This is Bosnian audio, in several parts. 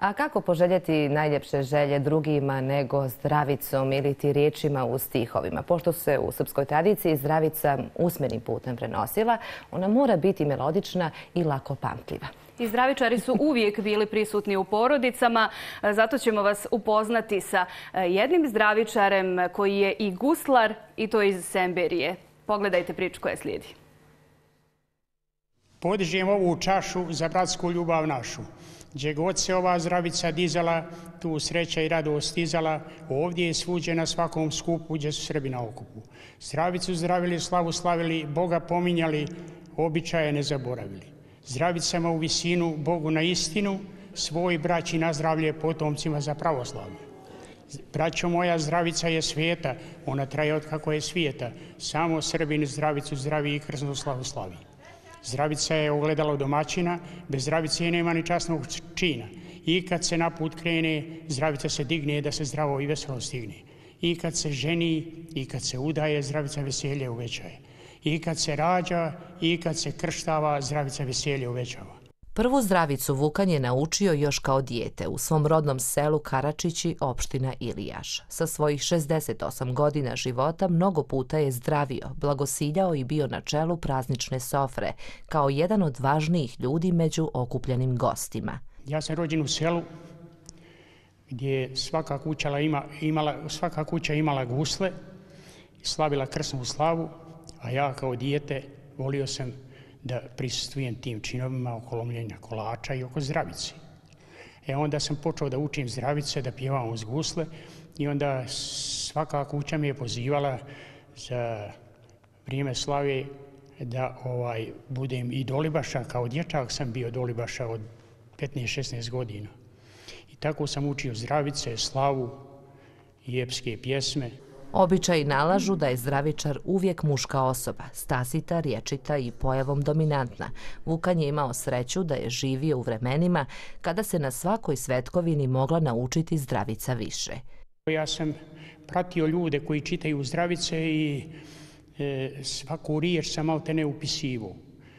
A kako poželjeti najljepše želje drugima nego zdravicom ili ti riječima u stihovima? Pošto se u srpskoj tradiciji zdravica usmenim putem prenosila, ona mora biti melodična i lako pamtljiva. I zdravičari su uvijek bili prisutni u porodicama, zato ćemo vas upoznati sa jednim zdravičarem koji je i guslar, i to iz Semberije. Pogledajte priču koja slijedi. Podižem ovu čašu za bratsku ljubav našu. Gdje god se ova zdravica dizala, tu sreća i radost stizala, ovdje je svuđe na svakom skupu gdje su Srbi na okupu. Zdravicu zdravili, slavu slavili, Boga pominjali, običaje ne zaboravili. Zdravicama u visinu, Bogu na istinu, svoj braći na zdravlje, potomcima za pravoslavlje. Braćo moja, zdravica je svijeta, ona traje od kako je svijeta, samo Srbin zdravicu zdravi i krsnu slavu slavi. Zdravica je ogledalo domaćina, bez zdravice nema ni časnog čina. I kad se na put krene, zdravica se digne da se zdravo i veselo stigne. I kad se ženi, i kad se udaje, zdravica veselje uvećaje. I kad se rađa, i kad se krštava, zdravica veselje uvećava. Prvu zdravicu Vukan je naučio još kao dijete u svom rodnom selu Karačići, opština Ilijaš. Sa svojih 68 godina života mnogo puta je zdravio, blagosiljao i bio na čelu praznične sofre, kao jedan od važnijih ljudi među okupljenim gostima. Ja sam rođen u selu gdje svaka kuća imala gusle, slavila krsnu slavu, a ja kao dijete volio sam da prisustvujem tim činovima oko lomljenja kolača i oko zdravice. Onda sam počeo da učim zdravice, da pjevam uz gusle i onda svaka kuća mi je pozivala za vrijeme slave da budem i dolibaša. Kao dječak sam bio dolibaša od 15-16 godina. I tako sam učio zdravice, slavu i epske pjesme. Običaji nalažu da je zdravičar uvijek muška osoba, stasita, rječita i pojavom dominantna. Vukan je imao sreću da je živio u vremenima kada se na svakoj svetkovini mogla naučiti zdravica više. Ja sam pratio ljude koji čitaju zdravice i svaku riječ sam maltene upisivo.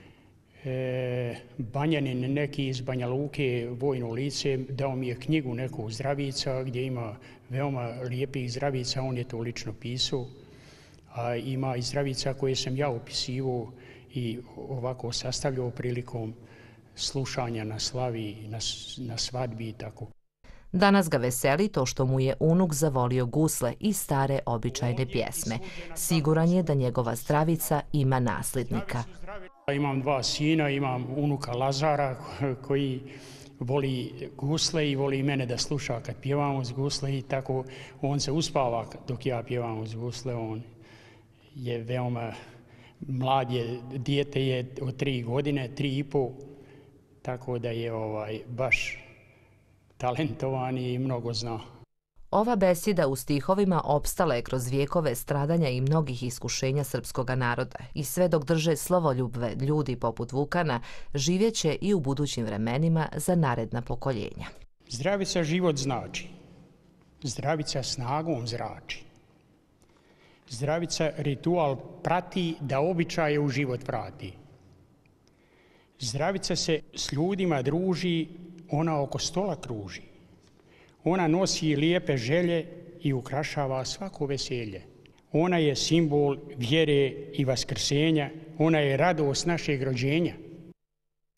Banjanin neki iz Banja Luke, vojno lice, dao mi je knjigu neku zdravica gdje ima veoma lijepih zdravica, on je to lično pisao. A ima i zdravica koje sam ja upisivao i ovako sastavljao prilikom slušanja na slavi, na svadbi i tako. Danas ga veseli to što mu je unuk zavolio gusle i stare običajne pjesme. Siguran je da njegova zdravica ima nasljednika. Imam 2 sina, imam unuka Lazara koji voli gusle i voli mene da sluša kad pjevam uz gusle i tako on se uspava dok ja pjevam uz gusle. On je veoma mlad, dijete je od 3 godine, 3,5, tako da je baš talentovan i mnogo zna. Ova besjeda u stihovima opstala je kroz vijekove stradanja i mnogih iskušenja srpskoga naroda i sve dok drže slovoljubve ljudi poput Vukana, živjeće i u budućim vremenima za naredna pokoljenja. Zdravica život znači, zdravica snagom zrači. Zdravica ritual prati da običaje u život vrati. Zdravica se s ljudima druži, ona oko stola kruži. Ona nosi lijepe želje i ukrašava svako veselje. Ona je simbol vjere i vaskrsenja, ona je radost našeg rođenja.